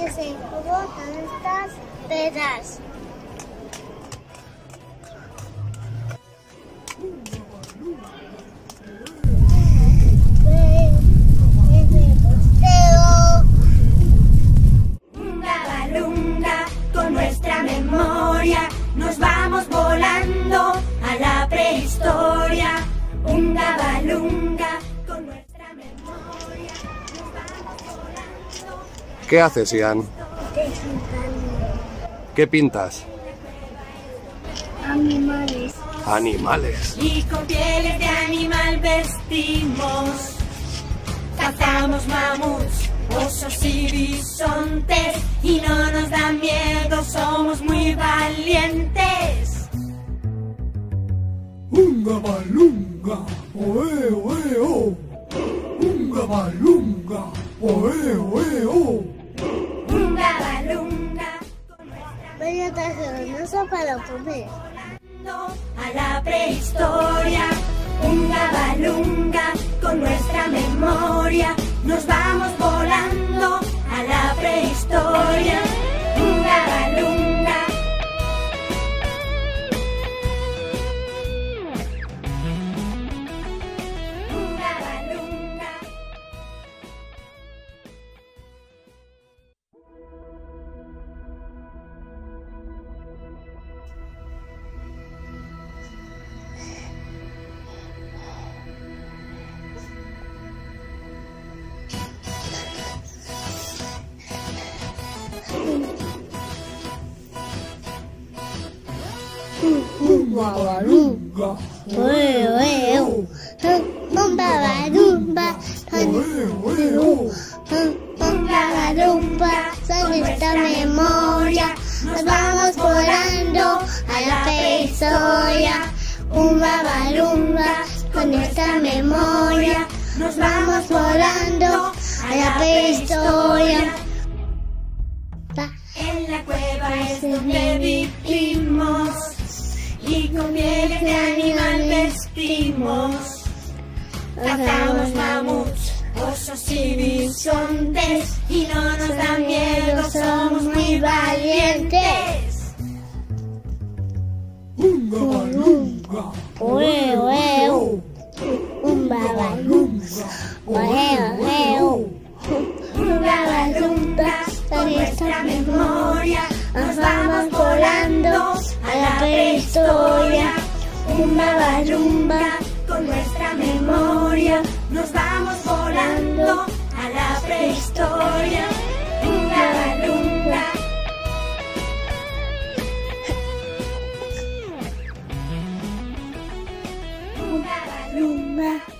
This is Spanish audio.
ese cubo con estas pedras. Lunga lunga, con nuestra memoria nos vamos volando a la prehistoria. Lunga balunga, con nuestra memoria nos vamos volando. ¿Qué haces, Ian? Estoy pintando ¿Qué pintas? animales. Animales. Y con pieles de animal vestimos. Cazamos mamuts, osos y bisontes, y no nos da miedo, somos muy valientes. Unga balunga, oe oe o. Unga balunga, oe oe o. Lunga balunga, Voy a traer un oso para comer. a la prehistoria. Lunga balunga, con nuestra memoria nos vamos volando a la prehistoria. Lunga balunga. Lunga balunga. Unga balunga, Oe, oe, o. Lumba, balumba, oe oe o. lumba, balumba, son esta memoria. Nos vamos volando a la prehistoria. Lumba, balumba, con esta memoria. Nos vamos volando a la prehistoria. En la cueva es donde vivimos y con pieles de animal vestimos. Cazamos mamuts, osos y bisontes, y no nos da miedo, somos muy valientes. Unga balunga, Oe, oe, o. Lumba, balumba, oe, oe, o. Lunga balunga, con nuestra memoria nos vamos volando a la prehistoria. Lumba balumba, con nuestra memoria nos vamos volando a la prehistoria. Lunga balunga. Lunga balunga.